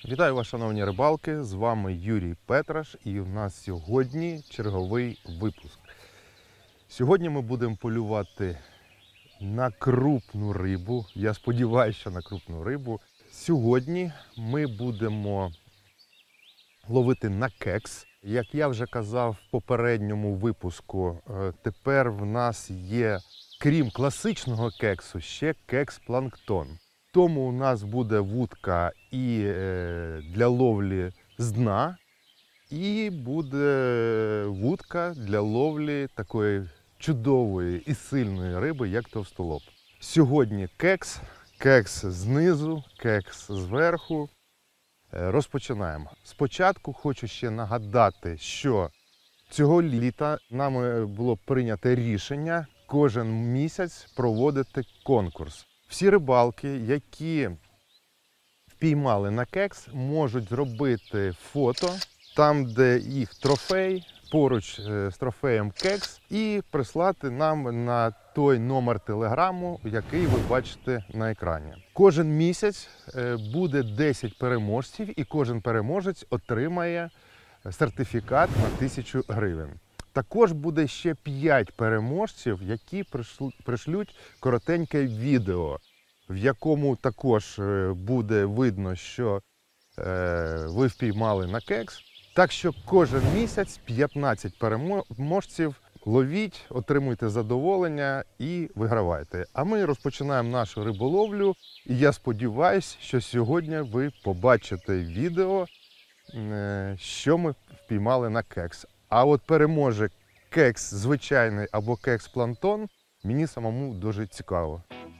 Вітаю вас, шановні рибалки! З вами Юрій Петраш і у нас сьогодні черговий випуск. Сьогодні ми будемо полювати на крупну рибу. Я сподіваюся, що на крупну рибу. Сьогодні ми будемо ловити на кекс. Як я вже казав в попередньому випуску, тепер в нас є, крім класичного кексу, ще кекс-планктон. Тому у нас буде вудка і для ловлі з дна, і буде вудка для ловлі такої чудової і сильної риби, як товстолоб. Сьогодні кекс знизу, кекс зверху. Розпочинаємо. Спочатку хочу ще нагадати, що цього літа нами було прийнято рішення кожен місяць проводити конкурс. Всі рибалки, які впіймали на кекс, можуть зробити фото там, де їх трофей, поруч з трофеєм кекс, і прислати нам на той номер телеграму, який ви бачите на екрані. Кожен місяць буде 10 переможців, і кожен переможець отримає сертифікат на 1000 гривень. Також буде ще 5 переможців, які пришлють коротеньке відео, в якому також буде видно, що ви впіймали на кекс. Так що кожен місяць 15 переможців ловіть, отримуйте задоволення і вигравайте. А ми розпочинаємо нашу риболовлю. І я сподіваюся, що сьогодні ви побачите відео, що ми впіймали на кекс. А от переможе кекс звичайний або кекс-планктон, мені самому дуже цікаво.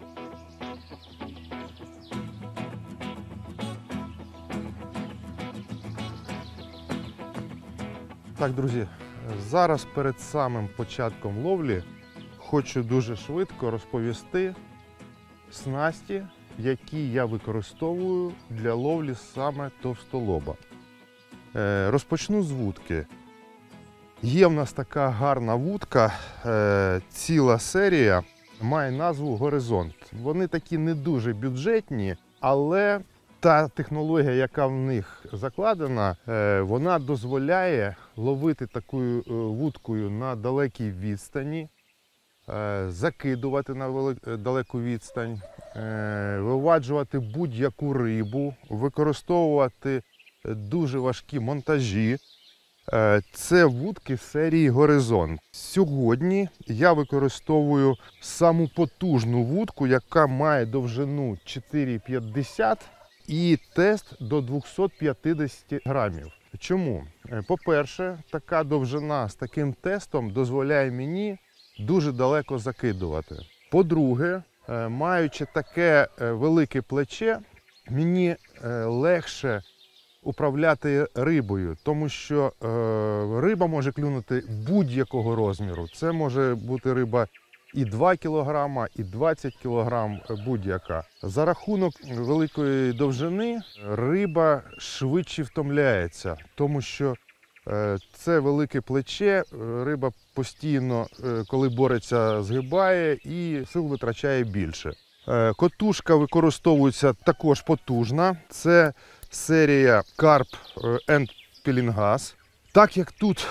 Так, друзі, зараз перед самим початком ловлі хочу дуже швидко розповісти снасті, які я використовую для ловлі саме товстолоба. Розпочну з вудки. Є в нас така гарна вудка, ціла серія, має назву «Горизонт». Вони такі не дуже бюджетні, але та технологія, яка в них закладена, вона дозволяє ловити такою вудкою на далекій відстані, закидувати на далеку відстань, виваджувати будь-яку рибу, використовувати дуже важкі монтажі. Це вудки серії «Горизонт». Сьогодні я використовую саму потужну вудку, яка має довжину 4,50 і тест до 250 грамів. Чому? По-перше, така довжина з таким тестом дозволяє мені дуже далеко закидувати. По-друге, маючи таке велике плече, мені легше управляти рибою, тому що риба може клюнути будь-якого розміру. Це може бути риба і 2 кг, і 20 кг, будь-яка. За рахунок великої довжини риба швидше втомляється, тому що це велике плече, риба постійно, коли бореться, згибає і сил витрачає більше. Котушка використовується також потужна. Це серія Carp and Pelingas. Так як тут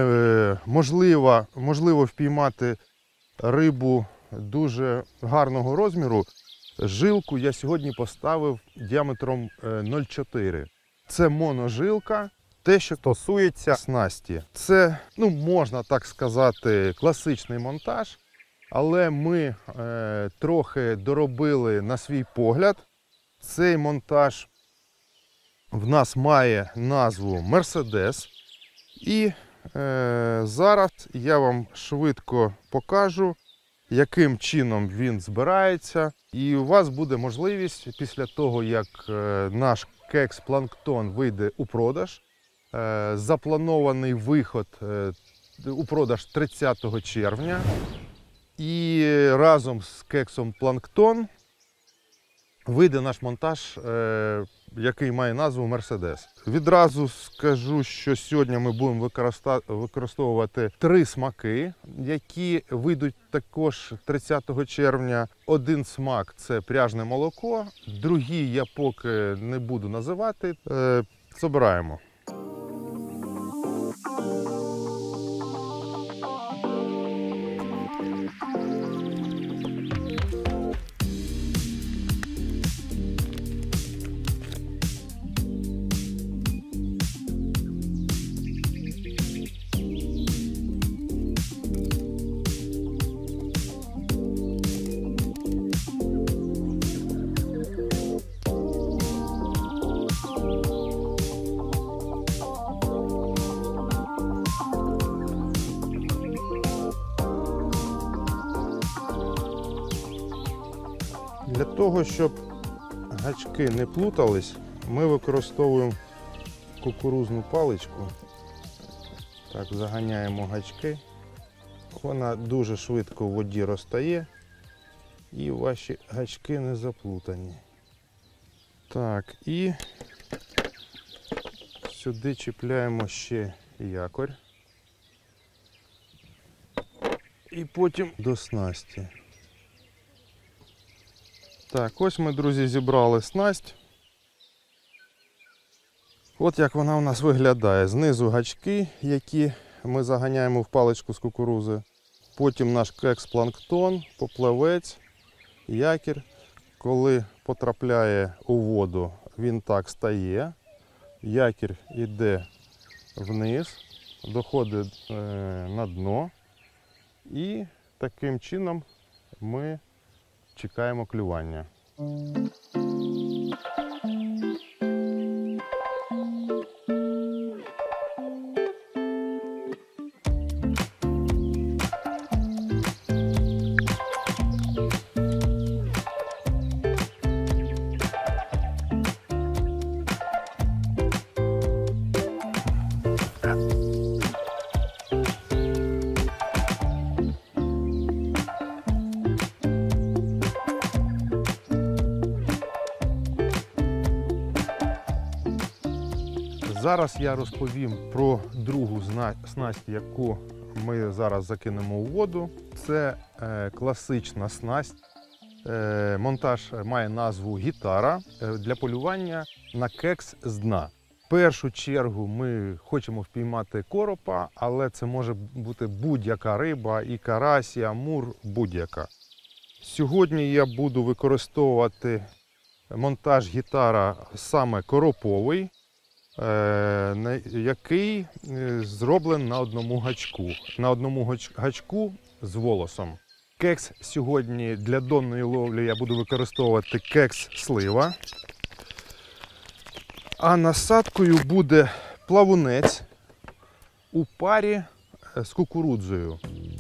можливо впіймати рибу дуже гарного розміру, жилку я сьогодні поставив діаметром 0,4. Це моножилка. Те, що стосується снасті. Це, можна так сказати, класичний монтаж, але ми трохи доробили на свій погляд. Цей монтаж в нас має назву Mercedes. І зараз я вам швидко покажу, яким чином він збирається. І у вас буде можливість після того, як наш кекс-планктон вийде у продаж, запланований виход у продаж 30 червня. І разом з кексом планктон вийде наш монтаж, який має назву Мерседес. Відразу скажу, що сьогодні ми будемо використовувати 3 смаки, які вийдуть також 30 червня. Один смак – це пряжне молоко, другий я поки не буду називати. Збираємо. Для того, щоб гачки не плутались, ми використовуємо кукурудзну паличку. Так, заганяємо гачки. Вона дуже швидко в воді розтає і ваші гачки не заплутані. Так, і сюди чіпляємо ще якорь. І потім до снасті. Так, ось ми, друзі, зібрали снасть. От як вона у нас виглядає. Знизу гачки, які ми заганяємо в паличку з кукурудзи. Потім наш кекс-планктон, поплавець, якір. Коли потрапляє у воду, він так стає. Якір йде вниз, доходить на дно. І таким чином ми чекаємо клювання. Зараз я розповім про другу снасть, яку ми зараз закинемо у воду. Це класична снасть. Монтаж має назву гітара для полювання на кекс з дна. В першу чергу ми хочемо впіймати коропа, але це може бути будь-яка риба, і карась, і амур, будь-яка. Сьогодні я буду використовувати монтаж гітара саме короповий, який зроблений на одному гачку. На одному гачку з волосом. Кекс сьогодні для донної ловлі я буду використовувати кекс-слива. А насадкою буде плавунець у парі з кукурудзою.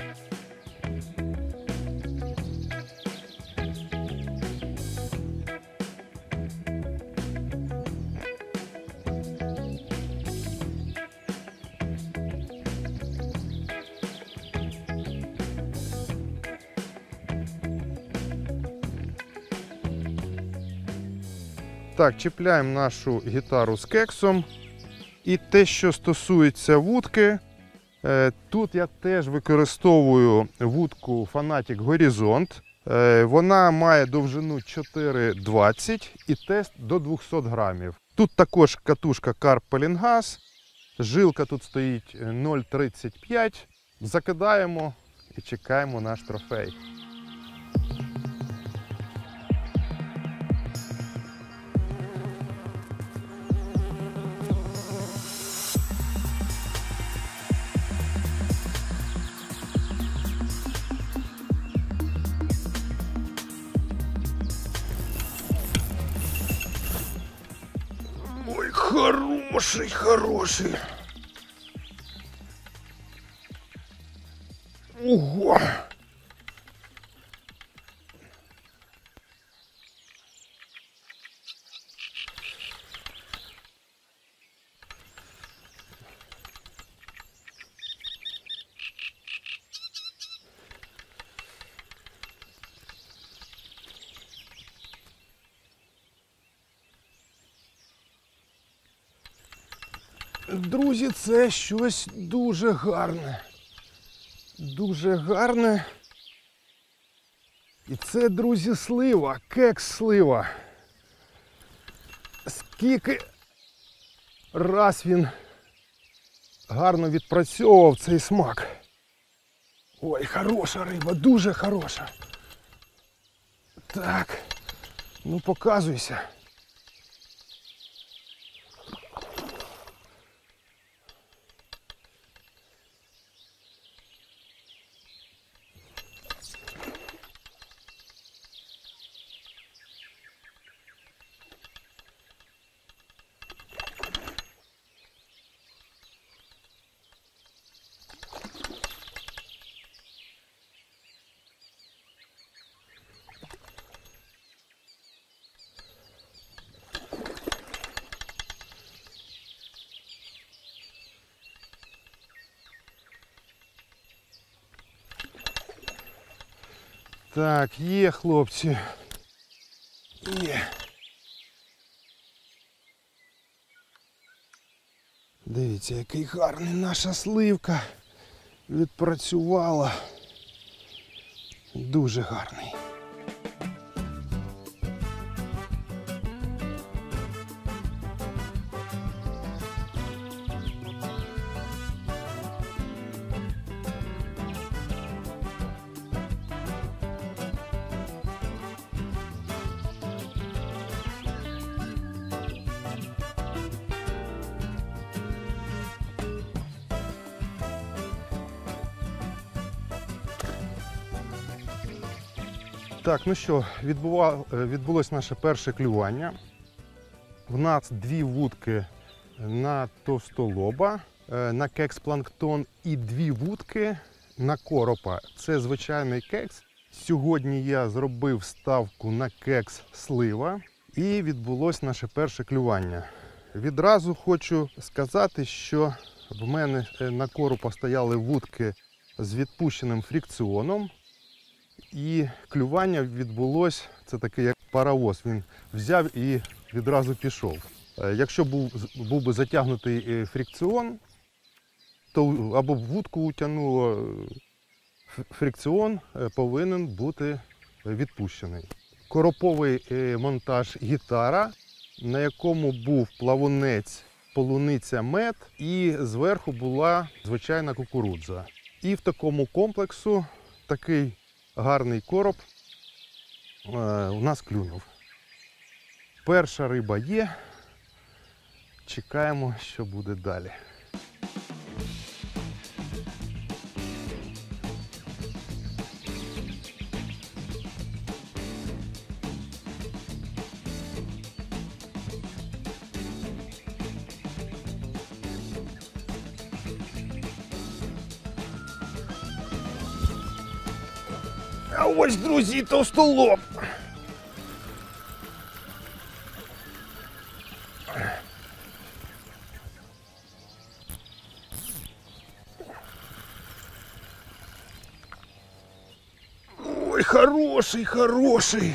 Так, чіпляємо нашу гітару з кексом. І те, що стосується вудки, тут я теж використовую вудку Fanatic Horizont. Вона має довжину 4,20 і тест до 200 грамів. Тут також катушка Carp Pelingas, жилка тут стоїть 0,35. Закидаємо і чекаємо наш трофей. Ой, хороший, хороший. Ого! Друзі, це щось дуже гарне. Дуже гарне. І це, друзі, слива, кекс-слива. Скільки раз він гарно відпрацьовував цей смак. Ой, хороша риба, дуже хороша. Так, ну показуйся. Так, є, хлопці. Є. Дивіться, який гарний наша сливка відпрацювала. Дуже гарний. Так, ну що, відбулось наше перше клювання. В нас 2 вудки на товстолоба, на кекс-планктон і 2 вудки на коропа. Це звичайний кекс. Сьогодні я зробив ставку на кекс-слива і відбулось наше перше клювання. Відразу хочу сказати, що в мене на коропа стояли вудки з відпущеним фрикціоном. І клювання відбулось, це такий як паровоз, він взяв і відразу пішов. Якщо був би затягнутий фрикціон, то або вудку утягнуло, фрикціон повинен бути відпущений. Короповий монтаж гітара, на якому був плавунець, полуниця, мед і зверху була звичайна кукурудза. І в такому комплексу такий гарний короб у нас клюнув. Перша риба є. Чекаємо, що буде далі. А ось, друзі, товстолоб. Ой, хороший, хороший.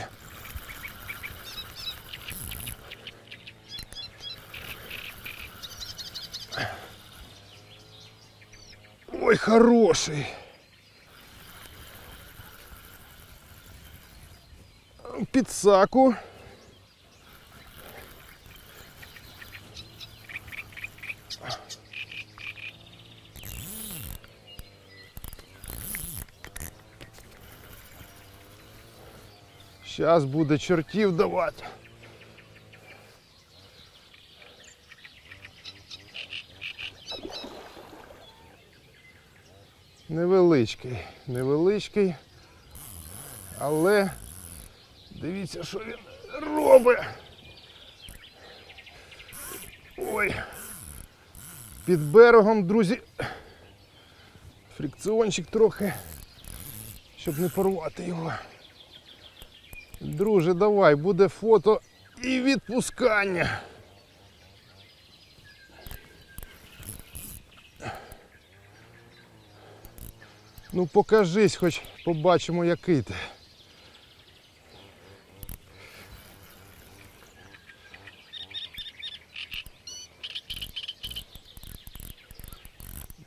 Ой, хороший. Підсаку. Зараз буде чортів давати. Невеличкий, невеличкий, але дивіться, що він робить. Ой, під берегом, друзі, фрикціончик трохи, щоб не порвати його. Друже, давай, буде фото і відпускання. Ну покажись, хоч побачимо, який ти.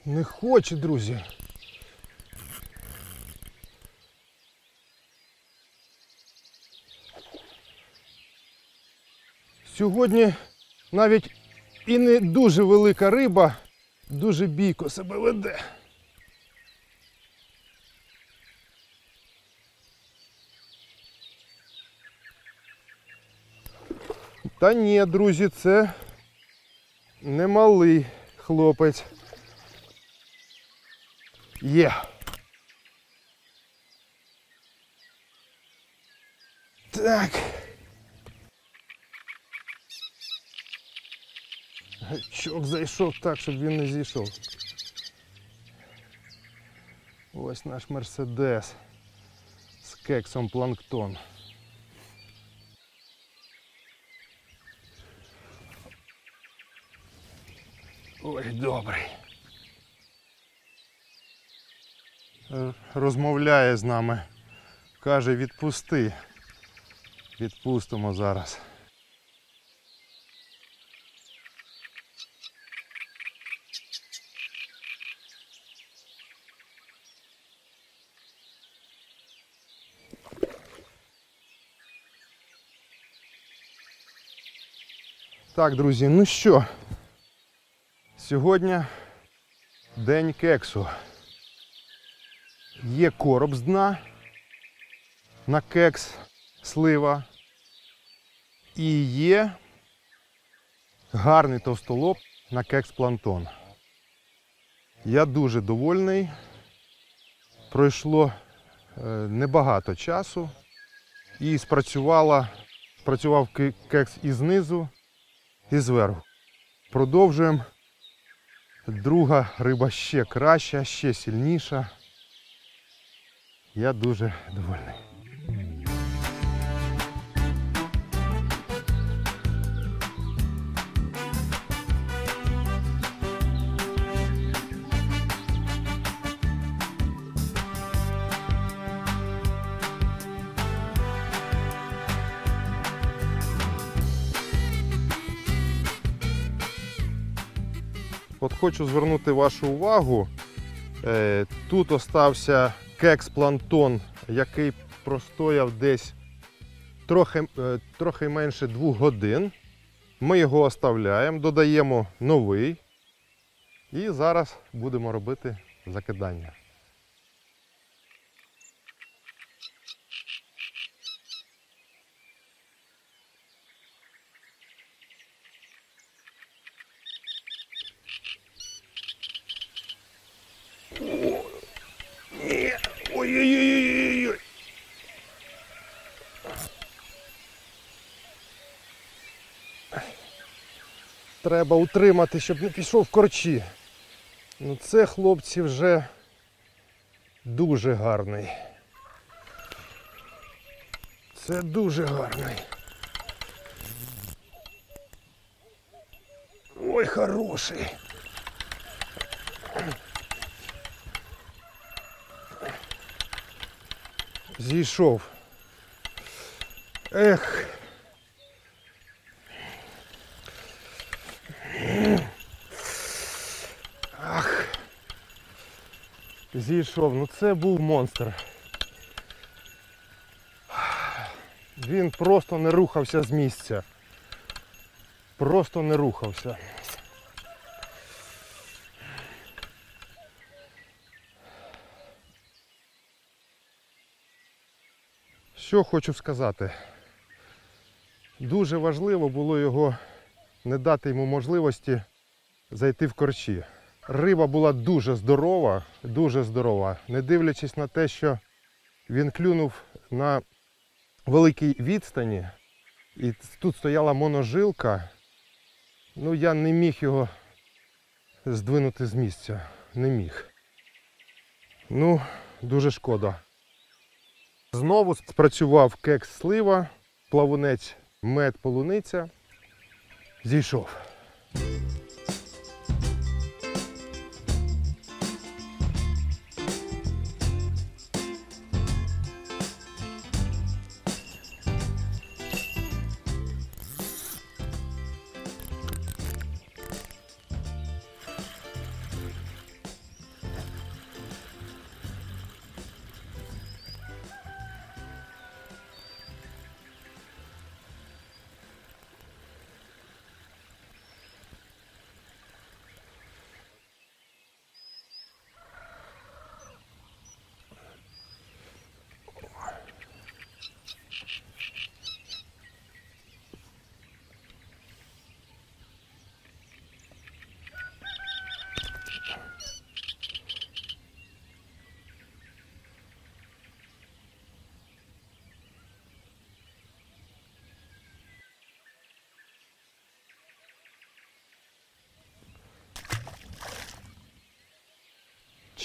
Не хоче, друзі. Сьогодні навіть і не дуже велика риба, дуже бійко себе веде. Та ні, друзі, це не малий хлопець. Є. Так. Гачок зайшов так, щоб він не зійшов. Ось наш Мерседес з кексом планктон. Ой, добрий. Розмовляє з нами. Каже, відпусти. Відпустимо зараз. Так, друзі, ну що, сьогодні день кексу. Є короб з дна на кекс слива і є гарний товстолоб на кекс планктон. Я дуже довольний. Пройшло небагато часу і спрацював кекс і знизу, і зверху. Продовжуємо. Друга риба ще краща, ще сильніша. Я дуже довольний. От хочу звернути вашу увагу, тут остався кекс планктон, який простояв десь трохи менше 2 годин. Ми його оставляємо, додаємо новий і зараз будемо робити закидання. Ой-ой-ой-ой-ой! Треба утримати, щоб не пішов в корчі. Ну це, хлопці, вже дуже гарний. Це дуже гарний. Ой, хороший. Зійшов. Ех. Ах. Зійшов. Ну це був монстр. Він просто не рухався з місця. Просто не рухався. Що хочу сказати. Дуже важливо було його не дати йому можливості зайти в корчі. Риба була дуже здорова, не дивлячись на те, що він клюнув на великій відстані, і тут стояла моножилка, ну я не міг його здвинути з місця, не міг. Ну, дуже шкода. Знову спрацював кекс слива, плавунець мед полуниця, зійшов.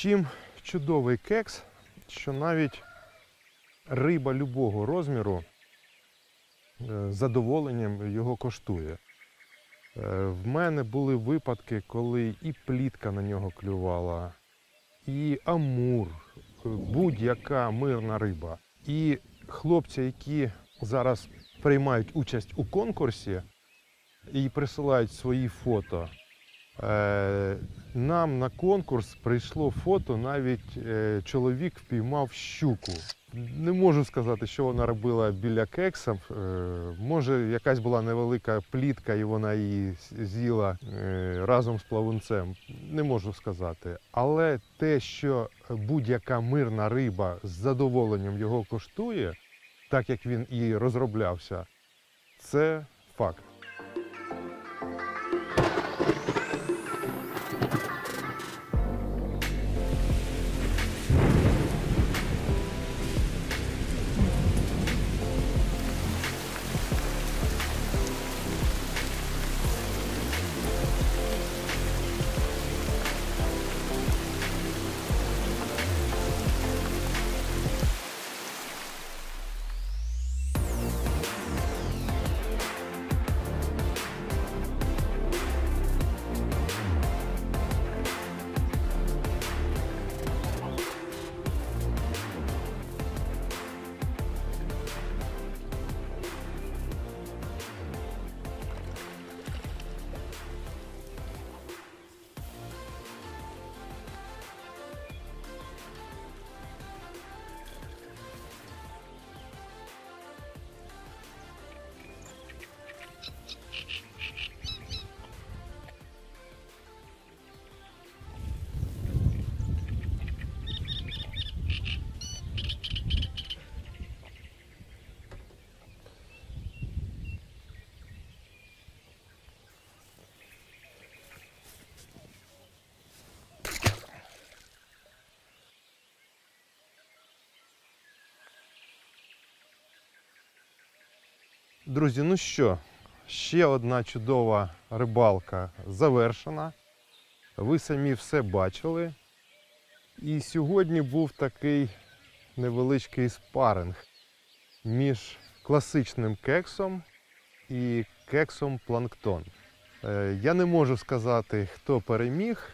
Чим чудовий кекс, що навіть риба любого розміру з задоволенням його коштує. В мене були випадки, коли і плітка на нього клювала, і амур, будь-яка мирна риба. І хлопці, які зараз приймають участь у конкурсі і присилають свої фото, нам на конкурс прийшло фото, навіть чоловік впіймав щуку. Не можу сказати, що вона робила біля кекса. Може, якась була невелика плітка і вона її з'їла разом з плавунцем. Не можу сказати. Але те, що будь-яка мирна риба з задоволенням його коштує, так як він і розроблявся, це факт. Друзі, ну що, ще одна чудова рибалка завершена. Ви самі все бачили. І сьогодні був такий невеличкий спаринг між класичним кексом і кексом планктон. Я не можу сказати, хто переміг.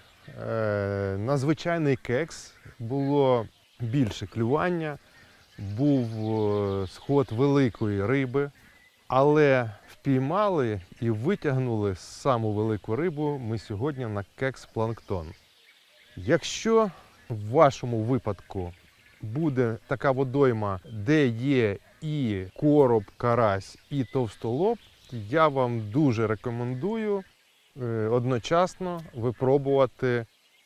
На звичайний кекс було більше клювання, був сход великої риби. Але впіймали і витягнули саму велику рибу ми сьогодні на кекс-планктон. Якщо в вашому випадку буде така водойма, де є і короб, карась, і товстолоб, я вам дуже рекомендую одночасно випробувати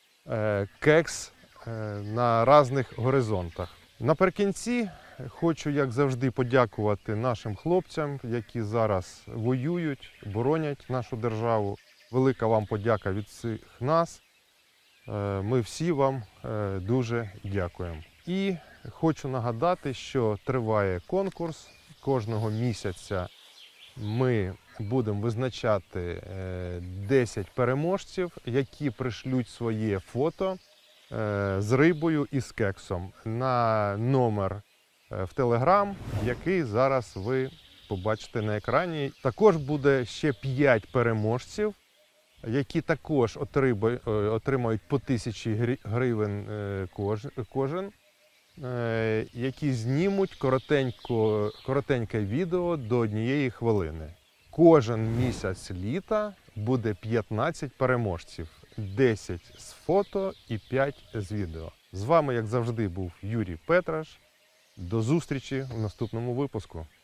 кекс на різних горизонтах. Наприкінці хочу, як завжди, подякувати нашим хлопцям, які зараз воюють, боронять нашу державу. Велика вам подяка від всіх нас. Ми всі вам дуже дякуємо. І хочу нагадати, що триває конкурс. Кожного місяця ми будемо визначати 10 переможців, які пришлють своє фото з рибою і з кексом на номер в Телеграм, який зараз ви побачите на екрані. Також буде ще 5 переможців, які також отримають по 1000 гривень кожен, які знімуть коротеньке відео до 1 хвилини. Кожен місяць літа буде 15 переможців, 10 з фото і 5 з відео. З вами, як завжди, був Юрій Петраш. До зустрічі в наступному випуску.